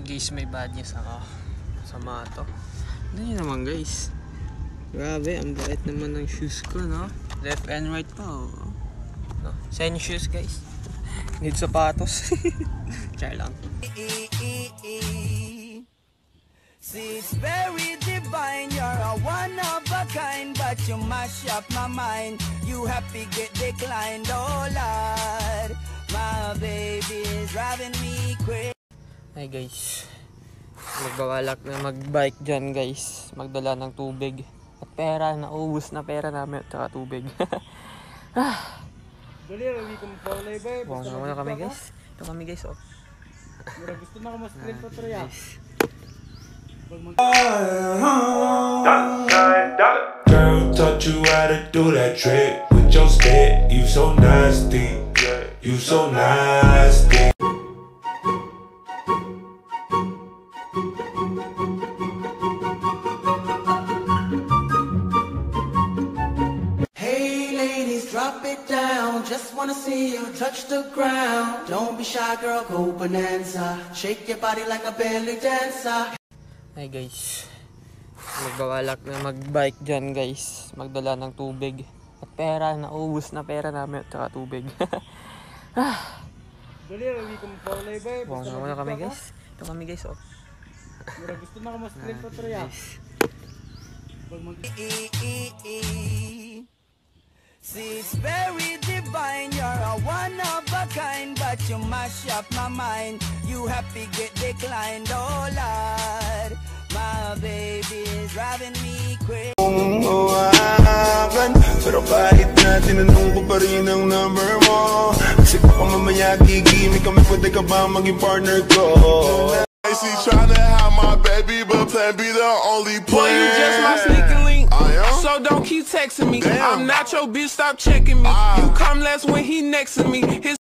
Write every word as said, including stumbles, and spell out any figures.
Guys, may bad news ako. Sama to. Ano yun naman guys. Grabe, ang bait naman ng shoes ko, no? Left and right pa, oh. No? Same shoes guys. Need sapatos. Char lang. See, it's very divine. You're a one of a kind, but you mash up my mind. You happy get declined, oh Lord. My baby is driving me crazy. Hi guys, magbawalak na magbike dyan guys, magdala ng tubig at pera, naubos na pera namin at saka tubig. Ah. Wow, na muna kami guys, ito kami guys, oh. Gusto na ko mas screen to try. Girl taught you how to do that trick with your stick. You so nasty, you so nasty. Hey ladies, drop it down. Just wanna see you touch the ground. Don't be shy, girl, go bonanza. Shake your body like a belly dancer. Hi guys, magbawalak na magbike dyan guys, magdala ng tubig at pera, naubos na pera namin at saka tubig. Ah. Wow, na muna kami guys, ito kami guys, oh. Gusto na ko mas screen to try. See, it's very divine. You're a one of a kind, but you mash up my mind. You happy get declined, oh Lord. My baby is driving me crazy. Pero kahit na tinanong ko pa rin ang number mo, kasi baka mamaya gigimik kami, pwede ka ba maging partner ko? I see trying to have my baby, but plan B the only plan. Boy, you just my sneaker link, I am? so don't keep texting me. Damn. I'm not your bitch, stop checking me. Ah. You come last when he next to me. His